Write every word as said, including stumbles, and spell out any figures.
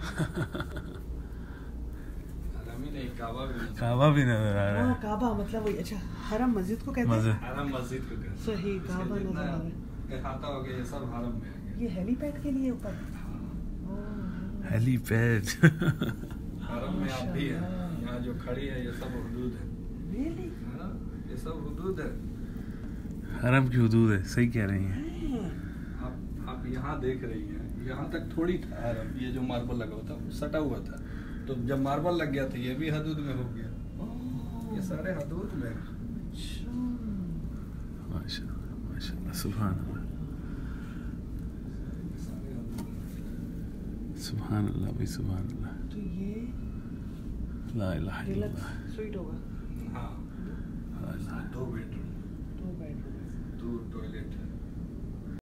काबा भी नजर आ रहा है। काबा मतलब वही, अच्छा हरम मस्जिद को कहते हैं। हरम मस्जिद को कहते हैं। सही, काबा नजर आ रहा है। इहाता हो गया, ये सब हरम में आ गया। ये हेलीपैड के लिए ऊपर हेलीपैड। हरम में आप भी है, यहाँ जो खड़ी है ये सब हुदूद है। Really? ये सब हुदूद है, हरम की हुदूद है, सही कह रही हैं। आप आप यहाँ देख रही हैं, यहाँ तक थोड़ी था हरम, ये जो मार्बल लगा हुआ था सटा हुआ था, तो जब मार्बल लग गया था ये भी हदूद में हो गया। ये सारे हदूद में। माशाअल्लाह माशाअल्लाह, सुभान अल्लाह सुभान अल्लाह भाई, सुभान अल्लाह। तो ये ला इलाहा इल्लल्लाह। स्वीट होगा। हाँ, दो बेडरूम, दो बेडरूम, दो टॉयलेट है।